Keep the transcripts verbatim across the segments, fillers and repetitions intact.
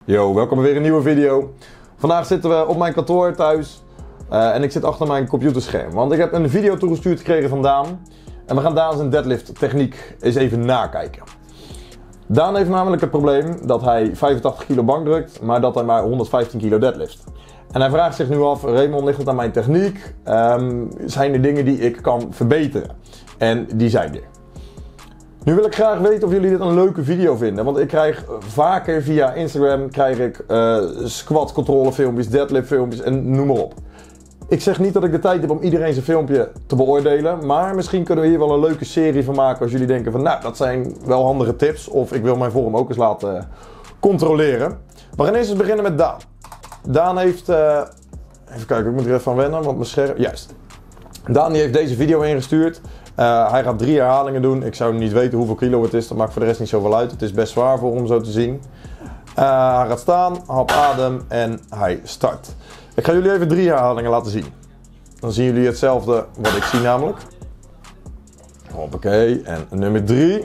Yo, welkom bij weer een nieuwe video. Vandaag zitten we op mijn kantoor thuis uh, en ik zit achter mijn computerscherm. Want ik heb een video toegestuurd gekregen van Daan. En we gaan Daan zijn deadlift techniek eens even nakijken. Daan heeft namelijk het probleem dat hij vijfentachtig kilo bank drukt, maar dat hij maar honderdvijftien kilo deadlift. En hij vraagt zich nu af, Raymond, ligt het aan mijn techniek? Um, zijn er dingen die ik kan verbeteren? En die zijn er. Nu wil ik graag weten of jullie dit een leuke video vinden, want ik krijg vaker via Instagram krijg ik uh, squat controle filmpjes, deadlift filmpjes en noem maar op. Ik zeg niet dat ik de tijd heb om iedereen zijn filmpje te beoordelen, maar misschien kunnen we hier wel een leuke serie van maken als jullie denken van nou, dat zijn wel handige tips of ik wil mijn vorm ook eens laten controleren. We gaan eerst eens beginnen met Daan. Daan heeft, uh, even kijken, ik moet er even van wennen, want mijn scherm, juist. Daan die heeft deze video ingestuurd. Uh, hij gaat drie herhalingen doen. Ik zou niet weten hoeveel kilo het is. Dat maakt voor de rest niet zoveel uit. Het is best zwaar voor hem zo te zien. Uh, hij gaat staan, hap adem en hij start. Ik ga jullie even drie herhalingen laten zien. Dan zien jullie hetzelfde wat ik zie namelijk. Hoppakee. En nummer drie.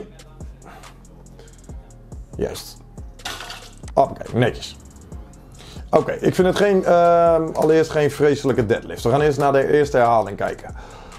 Juist. Hoppakee, netjes. Oké, okay, ik vind het geen, uh, allereerst geen vreselijke deadlift. We gaan eerst naar de eerste herhaling kijken.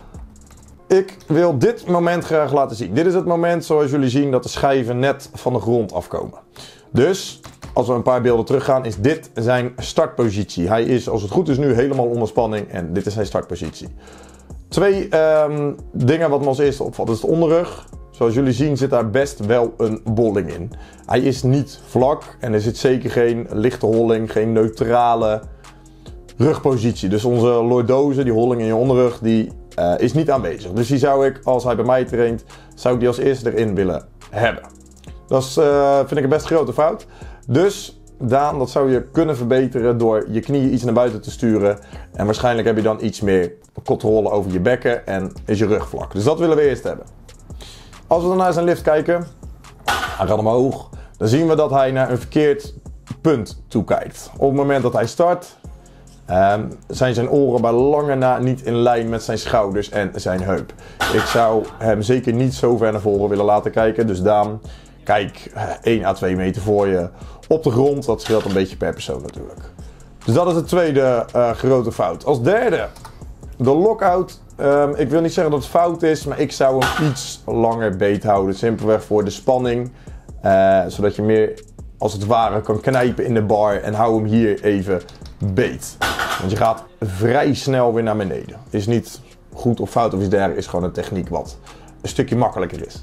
Ik wil dit moment graag laten zien. Dit is het moment zoals jullie zien dat de schijven net van de grond afkomen. Dus als we een paar beelden teruggaan is dit zijn startpositie. Hij is als het goed is nu helemaal onder spanning en dit is zijn startpositie. Twee um, dingen wat me als eerste opvalt. Dat is de onderrug. Zoals jullie zien zit daar best wel een bolling in. Hij is niet vlak en er zit zeker geen lichte holling, geen neutrale rugpositie. Dus onze lordose, die holling in je onderrug, die uh, is niet aanwezig. Dus die zou ik, als hij bij mij traint, zou ik die als eerste erin willen hebben. Dat is, uh, vind ik een best grote fout. Dus Daan, dat zou je kunnen verbeteren door je knieën iets naar buiten te sturen. En waarschijnlijk heb je dan iets meer controle over je bekken en is je rug vlak. Dus dat willen we eerst hebben. Als we dan naar zijn lift kijken, hij gaat omhoog, dan zien we dat hij naar een verkeerd punt toe kijkt. Op het moment dat hij start, um, zijn zijn oren bij lange na niet in lijn met zijn schouders en zijn heup. Ik zou hem zeker niet zo ver naar voren willen laten kijken, dus Daan, kijk één à twee meter voor je op de grond. Dat scheelt een beetje per persoon natuurlijk. Dus dat is de tweede uh, grote fout. Als derde, de lockout. Um, ik wil niet zeggen dat het fout is, maar ik zou hem iets langer beet houden. Simpelweg voor de spanning. Uh, zodat je meer, als het ware, kan knijpen in de bar. En hou hem hier even beet. Want je gaat vrij snel weer naar beneden. Is niet goed of fout of iets dergelijks. Is gewoon een techniek wat een stukje makkelijker is.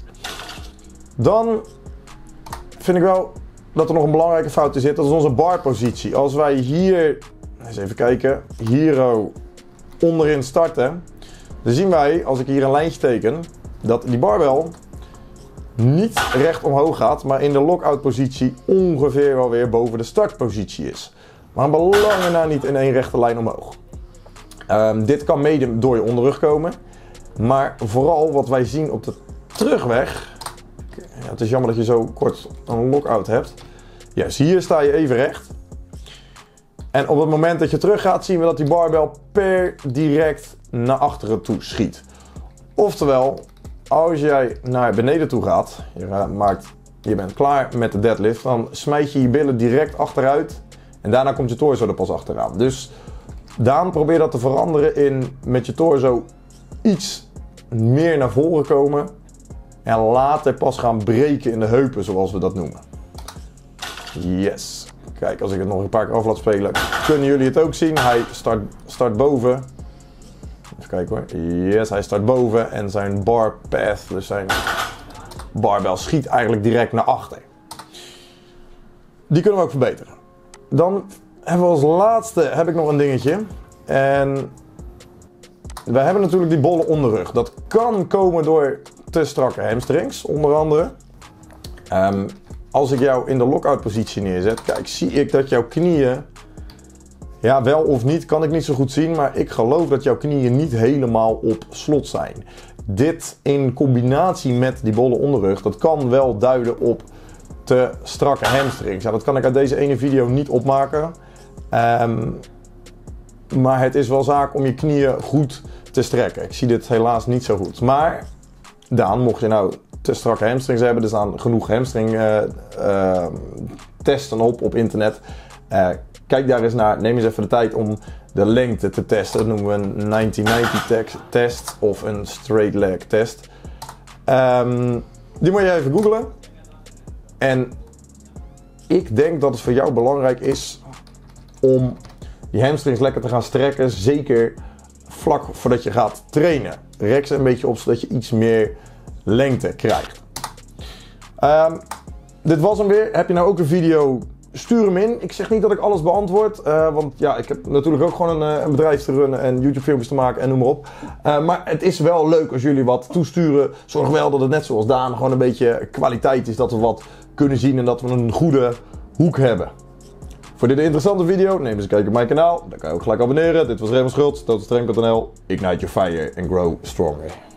Dan vind ik wel dat er nog een belangrijke fout in zit. Dat is onze barpositie. Als wij hier, eens even kijken, hier onderin starten. Dan zien wij, als ik hier een lijntje teken, dat die barbel niet recht omhoog gaat, maar in de lockout positie ongeveer wel weer boven de startpositie is. Maar belangen na niet in één rechte lijn omhoog. Um, dit kan mede door je onderrug komen, maar vooral wat wij zien op de terugweg. Ja, het is jammer dat je zo kort een lockout hebt. Juist, hier sta je even recht. En op het moment dat je terug gaat, zien we dat die barbel per direct naar achteren toe schiet. Oftewel, als jij naar beneden toe gaat, je, maakt, je bent klaar met de deadlift, dan smijt je je billen direct achteruit en daarna komt je torso er pas achteraan. Dus Daan, probeer dat te veranderen in met je torso iets meer naar voren komen en later pas gaan breken in de heupen, zoals we dat noemen. Yes. Kijk, als ik het nog een paar keer af laat spelen, kunnen jullie het ook zien. Hij start, start boven. Even kijken hoor. Yes, hij start boven en zijn bar path, dus zijn barbel, schiet eigenlijk direct naar achter. Die kunnen we ook verbeteren. Dan hebben we als laatste heb ik nog een dingetje. En we hebben natuurlijk die bolle onderrug. Dat kan komen door te strakke hamstrings, onder andere. Um, Als ik jou in de lockout positie neerzet, kijk, zie ik dat jouw knieën, ja wel of niet, kan ik niet zo goed zien, maar ik geloof dat jouw knieën niet helemaal op slot zijn. Dit in combinatie met die bolle onderrug, dat kan wel duiden op te strakke hamstrings. Ja, dat kan ik uit deze ene video niet opmaken, um, maar het is wel zaak om je knieën goed te strekken. Ik zie dit helaas niet zo goed, maar Daan, mocht je nou te strakke hamstrings hebben, er staan genoeg hamstring uh, uh, testen op op internet. Uh, kijk daar eens naar. Neem eens even de tijd om de lengte te testen. Dat noemen we een negentien negentig test of een straight leg test. Um, die moet je even googlen. En ik denk dat het voor jou belangrijk is om je hamstrings lekker te gaan strekken. Zeker vlak voordat je gaat trainen. Rek ze een beetje op zodat je iets meer lengte krijgt. Um, dit was hem weer. Heb je nou ook een video? Stuur hem in. Ik zeg niet dat ik alles beantwoord. Uh, want ja, ik heb natuurlijk ook gewoon een, een bedrijf te runnen en YouTube filmpjes te maken en noem maar op. Uh, maar het is wel leuk als jullie wat toesturen. Zorg wel dat het net zoals Daan gewoon een beetje kwaliteit is. Dat we wat kunnen zien en dat we een goede hoek hebben. Voor dit interessante video neem eens een kijkje op mijn kanaal. Dan kan je ook gelijk abonneren. Dit was Raymond Schultz, totalstrength punt n l. Ignite your fire and grow stronger.